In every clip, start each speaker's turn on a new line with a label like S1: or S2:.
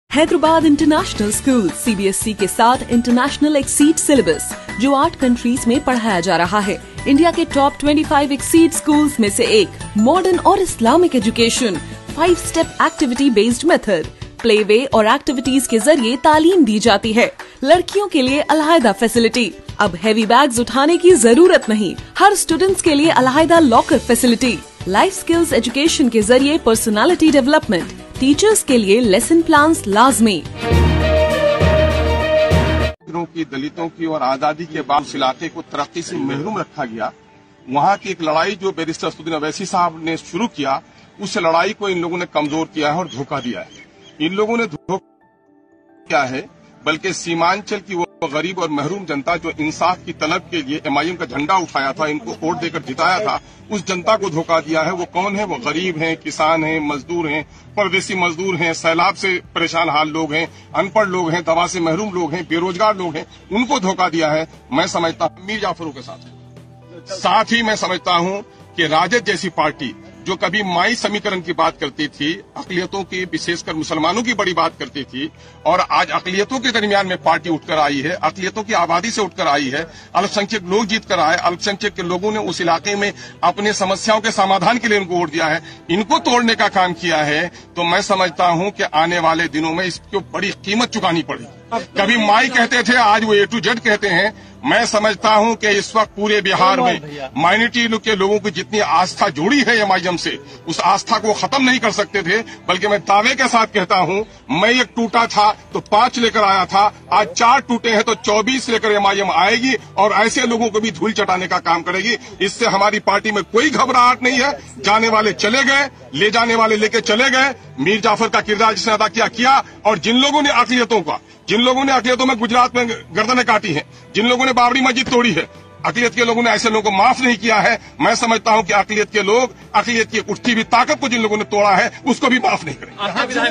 S1: Hyderabad international school CBSE के साथ international exceed syllabus जो 8 कंट्रीज में पढ़ाया जा रहा है। इंडिया के टॉप 25 एक्सीड स्कूल्स में से एक। मॉडर्न और Islamic education, 5 step activity based method, play way और एक्टिविटीज के जरिए तालीम दी जाती है। लड़कियों के लिए अलहदा फैसिलिटी, अब हैवी बैग्स उठाने की जरूरत नहीं। हर स्टूडेंट्स के लिए अलहदा locker facility. Life skills education के जरिए पर्सनालिटी डेवलपमेंट। टीचर्स के लिए लेसन प्लान्स लाजमी।
S2: की दलितों की और आजादी के बाद उस इलाके को तरक्की से महरूम रखा गया। वहाँ की एक लड़ाई जो बैरिस्टर असदुद्दीन अवैसी साहब ने शुरू किया, उस लड़ाई को इन लोगों ने कमजोर किया है और धोखा दिया है। इन लोगों ने धोखा किया है, बल्कि सीमांचल की वो गरीब और महरूम जनता जो इंसाफ की तलब के लिए एमआईएम का झंडा उठाया था, इनको वोट देकर जिताया था, उस जनता को धोखा दिया है। वो कौन है? वो गरीब हैं, किसान हैं, मजदूर हैं, परदेसी मजदूर हैं, सैलाब से परेशान हाल लोग हैं, अनपढ़ लोग हैं, दवा से महरूम लोग हैं, बेरोजगार लोग हैं, उनको धोखा दिया है। मैं समझता हूँ मीर जाफरों के साथ ही मैं समझता हूँ कि राजद जैसी पार्टी जो कभी माई समीकरण की बात करती थी, अकलियतों की, विशेषकर मुसलमानों की बड़ी बात करती थी, और आज अकलियतों के दरमियान में पार्टी उठकर आई है, अकलियतों की आबादी से उठकर आई है, अल्पसंख्यक लोग जीत कर आए, अल्पसंख्यक के लोगों ने उस इलाके में अपने समस्याओं के समाधान के लिए उनको वोट दिया है, इनको तोड़ने का काम किया है। तो मैं समझता हूं कि आने वाले दिनों में इसको बड़ी कीमत चुकानी पड़ेगी। कभी माई कहते थे, आज वो A to Z कहते हैं। मैं समझता हूं कि इस वक्त पूरे बिहार में माइनॉरिटी के लोगों की जितनी आस्था जुड़ी है एमआईएम से, उस आस्था को खत्म नहीं कर सकते थे। बल्कि मैं दावे के साथ कहता हूं, मैं एक टूटा था तो 5 लेकर आया था, आज 4 टूटे हैं तो 24 लेकर एमआईएम आएगी और ऐसे लोगों को भी धूल चटाने का काम करेगी। इससे हमारी पार्टी में कोई घबराहट नहीं है। जाने वाले चले गए, ले जाने वाले लेके चले गए। मीर जाफर का किरदार जिसने अदा किया, और जिन लोगों ने अकलियतों में गुजरात में गर्दनें काटी हैं, जिन लोगों ने बाबरी मस्जिद तोड़ी है, अकलियत के लोगों ने ऐसे लोगों को माफ नहीं किया है। मैं समझता हूं कि अकलियत के लोग, अकलियत की उठती हुई ताकत को जिन लोगों ने तोड़ा है, उसको भी माफ नहीं करेंगे।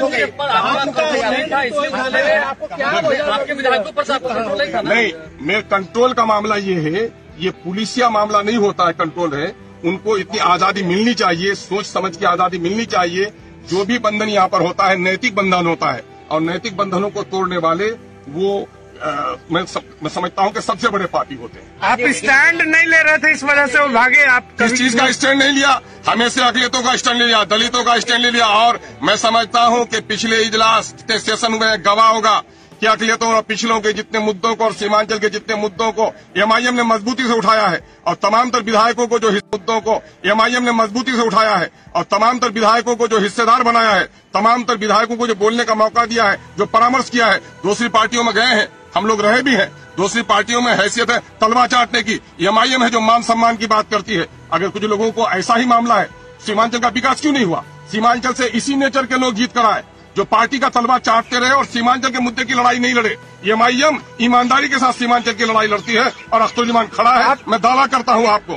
S2: नहीं, मेरे कंट्रोल का मामला ये है, ये पुलिसिया मामला नहीं होता है, कंट्रोल है। उनको इतनी आजादी मिलनी चाहिए, सोच समझ की आजादी मिलनी चाहिए। जो भी बंधन यहाँ पर होता है नैतिक बंधन होता है, और नैतिक बंधनों को तोड़ने वाले वो मैं समझता हूं कि सबसे बड़े पार्टी होते हैं।
S3: आप स्टैंड नहीं ले रहे थे, इस वजह से वो भागे। आप
S2: किस चीज का स्टैंड नहीं लिया? हमेशा अकलियतों का स्टैंड ले लिया, दलितों का स्टैंड ले लिया। और मैं समझता हूं कि पिछले इजलास सेशन में गवाह होगा कि अकलियतों और पिछलों के जितने मुद्दों को और सीमांचल के जितने मुद्दों को एमआईएम ने मजबूती से उठाया है, और तमाम तर विधायकों को जो मुद्दों को एमआईएम ने मजबूती से उठाया है, और तमाम तर विधायकों को जो हिस्सेदार बनाया है, तमाम तर विधायकों को जो बोलने का मौका दिया है, जो परामर्श किया है। दूसरी पार्टियों में गए हैं, हम लोग रहे भी हैं, दूसरी पार्टियों में हैसियत है तलवा चाटने की। एमआईएम है जो मान सम्मान की बात करती है। अगर कुछ लोगों को ऐसा ही मामला है, सीमांचल का विकास क्यों नहीं हुआ? सीमांचल से इसी नेचर के लोग जीत कर आए जो पार्टी का तलवा चाटते रहे और सीमांचल के मुद्दे की लड़ाई नहीं लड़े। एमआईएम ईमानदारी के साथ सीमांचल की लड़ाई लड़ती है, और अख्तरुज्जमान खड़ा है। मैं दावा करता हूं आपको।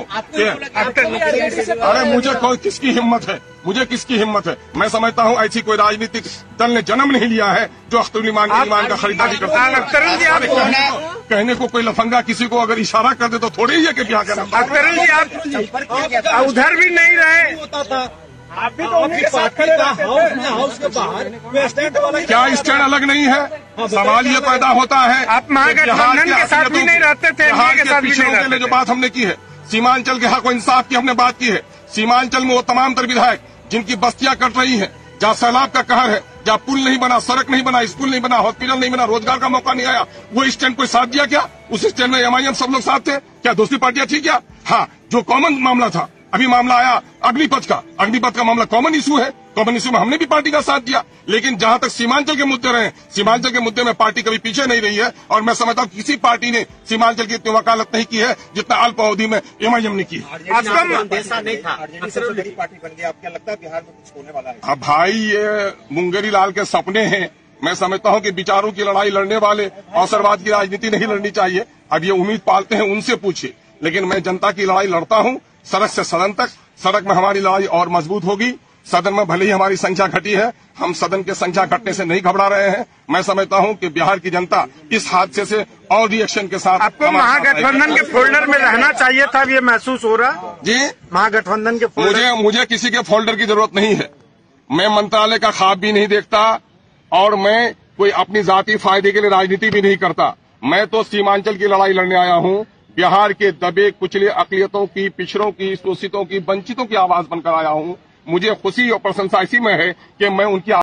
S2: अरे मुझे किसकी हिम्मत है? मैं समझता हूं ऐसी कोई राजनीतिक दल ने जन्म नहीं लिया है जो अख्तरुज्जमान के ईमान का खरीदारी करता है। कहने को कोई लफंगा किसी को अगर इशारा कर दे तो थोड़ी ही है कि क्या करना।
S3: आप उधर भी नहीं रहे,
S4: आप भी तो हाउस के बाहर
S2: क्या स्टैंड अलग नहीं है? सवाल ये पैदा होता है,
S3: आप महागठबंधन के साथ भी नहीं रहते थे,
S2: पिछड़ों के लिए जो बात हमने की है, सीमांचल के हक और इंसाफ की हमने बात की है। सीमांचल में वो तमाम तर विधायक जिनकी बस्तियां कट रही हैं, जहाँ सैलाब का कहर है, जहाँ पुल नहीं बना, सड़क नहीं बना, स्कूल नहीं बना, हॉस्पिटल नहीं बना, रोजगार का मौका नहीं आया, वो स्टैंड कोई साथ दिया क्या? उस स्टैंड में एमआईएम सब लोग साथ थे क्या? दूसरी पार्टियां थी क्या? हाँ, जो कॉमन मामला था, अभी मामला आया अग्निपथ का मामला कॉमन इशू है। कॉमन इशू में हमने भी पार्टी का साथ दिया। लेकिन जहां तक सीमांचल के मुद्दे रहे, सीमांचल के मुद्दे में पार्टी कभी पीछे नहीं रही है। और मैं समझता हूं किसी पार्टी ने सीमांचल की इतनी वकालत नहीं की है जितना अल्प अवधि में एमआईएम ने की है।
S4: अंदेशा नहीं था, बड़ी पार्टी बन गई। आपको लगता है बिहार में कुछ होने वाला है?
S2: अब भाई, ये मुंगेरी लाल के सपने हैं। मैं समझता हूं कि विचारों की लड़ाई लड़ने वाले अवसरवाद की राजनीति नहीं लड़नी चाहिए। अब ये उम्मीद पालते हैं, उनसे पूछिए। लेकिन मैं जनता की लड़ाई लड़ता हूं, सड़क से सदन तक। सड़क में हमारी लड़ाई और मजबूत होगी। सदन में भले ही हमारी संख्या घटी है, हम सदन की संख्या घटने से नहीं घबरा रहे हैं। मैं समझता हूं कि बिहार की जनता इस हादसे से और रिएक्शन के साथ।
S3: आपको महागठबंधन के फोल्डर में रहना चाहिए था, ये महसूस हो रहा
S2: जी?
S3: महागठबंधन के फोल्डर।
S2: मुझे किसी के फोल्डर की जरूरत नहीं है। मैं मंत्रालय का ख्वाब भी नहीं देखता, और मैं कोई अपनी जाति फायदे के लिए राजनीति भी नहीं करता। मैं तो सीमांचल की लड़ाई लड़ने आया हूँ। बिहार के दबे कुचले अकलियतों की, पिछड़ों की, शोषितों की, वंचितों की आवाज बनकर आया हूँ। मुझे खुशी और प्रशंसा इसी में है कि मैं उनकी